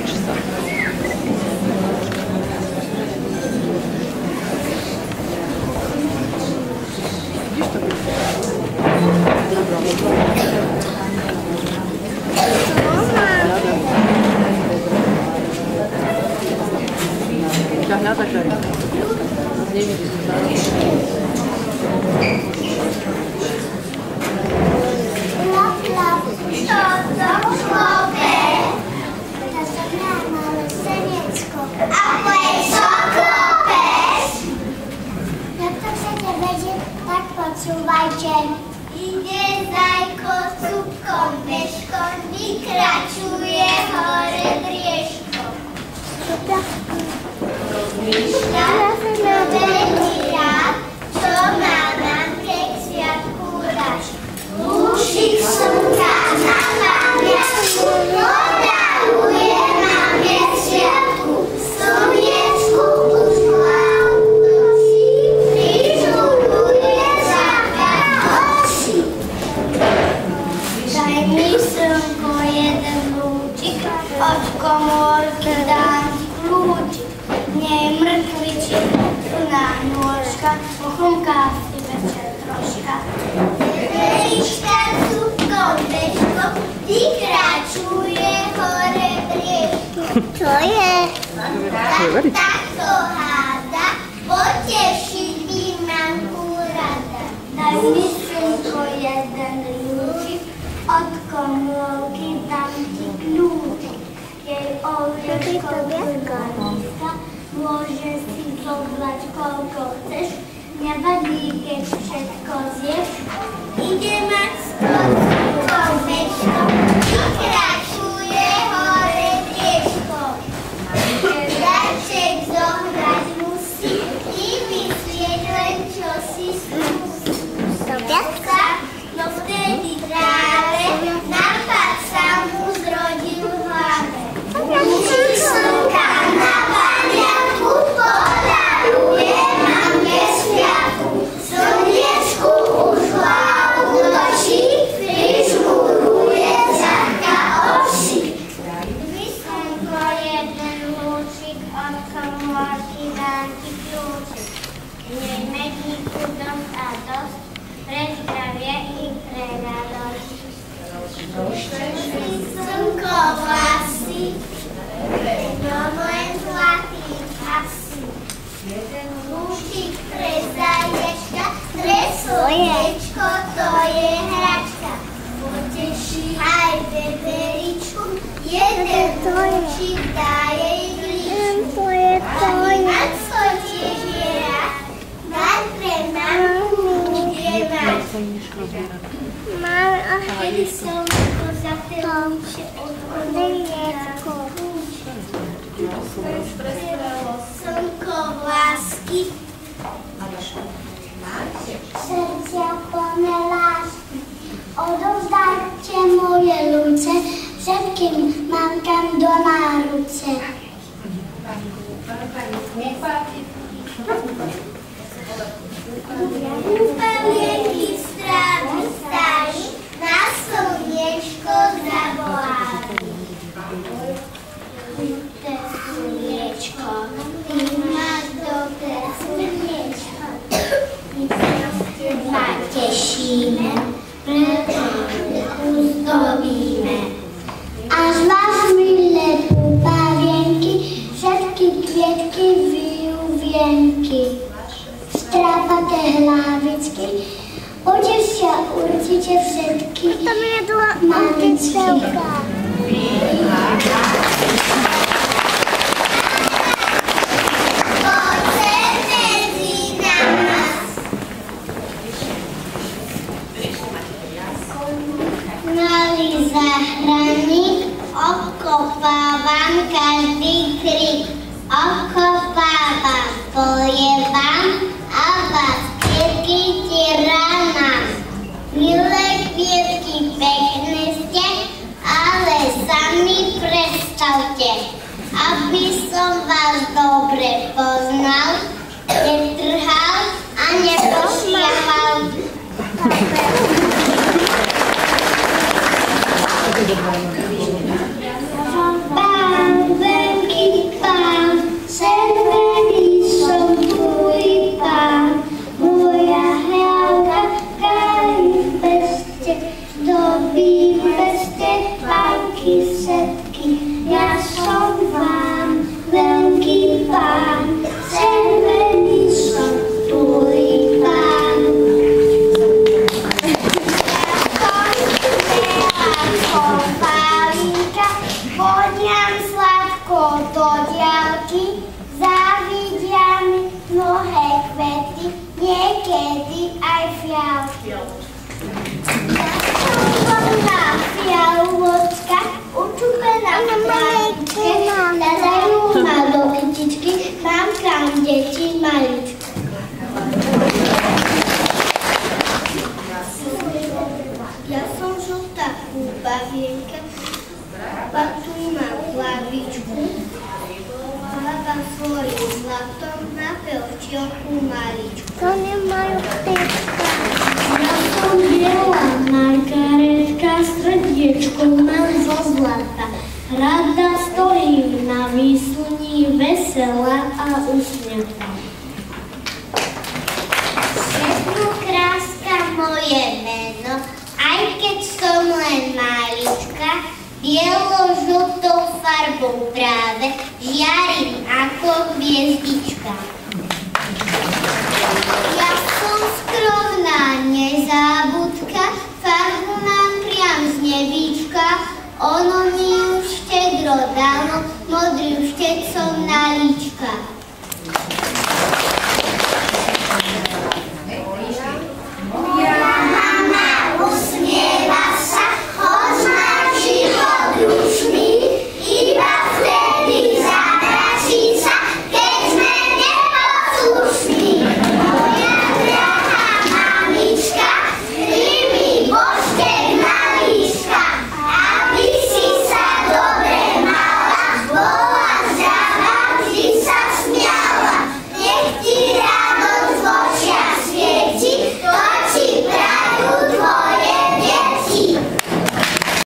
Nauč sa. Vidíš to? Ťa hľadaš aj. Nevidíš to. Počúvajte, ide zajko cupkom, bežkom, vykračuje hore drieškom. Rozmýšľa na veľký rád, čo má nám k sviatku dať. Lúčik slnka na pamiatku, podaluje nám k sviatku. Slniečku už hlavu noší, prižmuruje daj mi slnko jeden lúčik, od komórky dám ti kľúčik. V nej mrkvičí, plná nôžka, ochrumká si večer troška. Verička cupkom, bežkom, vykračuje hore briežkom. Čo je? Takto háda, potešiť by mamku rada. Daj mi slnko jeden lúčik, od komórky dám ti kľúčik. Jej oviečko vyganíska, môže si zobrať koľko chceš, nevadí, keď všetko zješ. Ide mať skotkom, bežkom, vykračuje hore drieškom. Darček zohrať musí, ty myslieť len, čo si skúsi. No vtedy práve nápad sa mu zrodil v hlave. Lúčik slnka na pamiatku, podaluje nám k sviatku. Slniečku už hlavu noší, prižmuruje zrka oši. Dvi slnko, jeden lúčik, od komórky dám ti kľúčik. V nej medíku dosť a dosť, pre zdravie i pre radosť. Slnko vlasy, len zlatý asi. Jeden lúčik pre zaječka, pre slniečko, to je hračka. Poteší aj beberičku, jeden lúčik dá jej glíčku. Ani Macko tiež je rád, dať pre mamku bude mať. Mám, kedy slnko zateľúče odhodnejecko. Slnko lásky, srdcia plné lásky. Odovzdajte moje lúce všetkým mamkám do náruce. Úplnienky stráži stáli, na slniečko zavolali. Dobré slniečko, ty máš dobré slniečko. My sa z teba tešíme, pretože uzdobíme. Až vás, milé púpavienky, všetky kvietky vyjú vienky. Strápaté hlavičky, potešia určite všetky mamičky. Mali zahrany, okopávam každý krik. Okopávam, pojevam a vás kvietky tiranám. Milé kvietky, pekné ste, ale sami predstavte, aby som vás dobre poznal, netrhal a nepošiahal. hľadajú ma do kytičky, mám kam deti maličko. Ja som žltá kúbavienka, a tu mám hlavičku. Hlava svojím zlatom na pelčioku maličku. To nemajú pečka. Ja som biela Margaretka, srdiečko mám zo zlata. Rada stojím na výsluní, veselá a usmiatá. Kráska moje meno, aj keď som len malička, bielo-žltou farbou práve žiarím ako hviezdička.